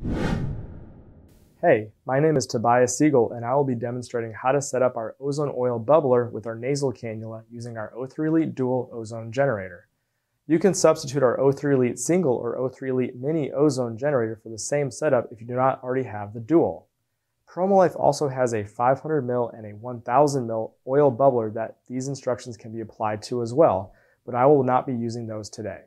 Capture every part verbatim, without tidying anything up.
Hey, my name is Tobias Siegel, and I will be demonstrating how to set up our ozone oil bubbler with our nasal cannula using our O three Elite Dual Ozone Generator. You can substitute our O three Elite Single or O three Elite Mini Ozone Generator for the same setup if you do not already have the Dual. PromoLife also has a five hundred milliliter and a one thousand milliliter oil bubbler that these instructions can be applied to as well, but I will not be using those today.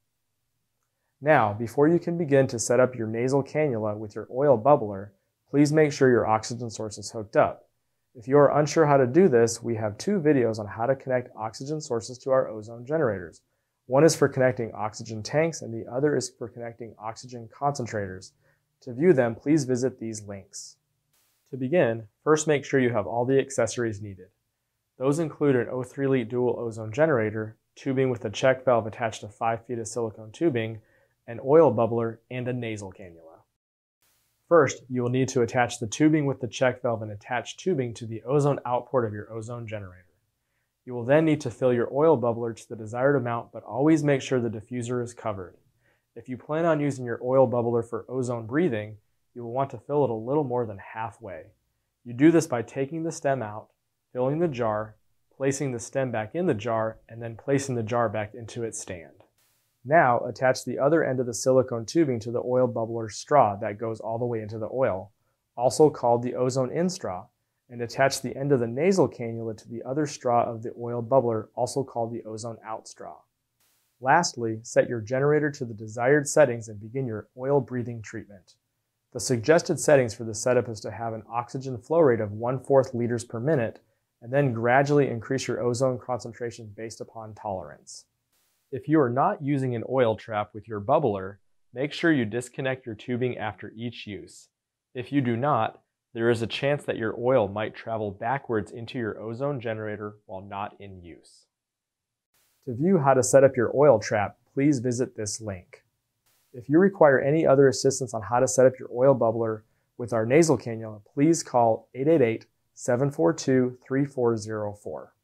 Now, before you can begin to set up your nasal cannula with your oil bubbler, please make sure your oxygen source is hooked up. If you are unsure how to do this, we have two videos on how to connect oxygen sources to our ozone generators. One is for connecting oxygen tanks and the other is for connecting oxygen concentrators. To view them, please visit these links. To begin, first make sure you have all the accessories needed. Those include an O three Elite Dual Ozone Generator, tubing with a check valve attached to five feet of silicone tubing, an oil bubbler, and a nasal cannula. First, you will need to attach the tubing with the check valve and attach tubing to the ozone output of your ozone generator. You will then need to fill your oil bubbler to the desired amount, but always make sure the diffuser is covered. If you plan on using your oil bubbler for ozone breathing, you will want to fill it a little more than halfway. You do this by taking the stem out, filling the jar, placing the stem back in the jar, and then placing the jar back into its stand. Now, attach the other end of the silicone tubing to the oil bubbler straw that goes all the way into the oil, also called the ozone in straw, and attach the end of the nasal cannula to the other straw of the oil bubbler, also called the ozone out straw. Lastly, set your generator to the desired settings and begin your oil breathing treatment. The suggested settings for the setup is to have an oxygen flow rate of one fourth liters per minute, and then gradually increase your ozone concentration based upon tolerance. If you are not using an oil trap with your bubbler, make sure you disconnect your tubing after each use. If you do not, there is a chance that your oil might travel backwards into your ozone generator while not in use. To view how to set up your oil trap, please visit this link. If you require any other assistance on how to set up your oil bubbler with our nasal cannula, please call eight eight eight, seven four two, three four zero four.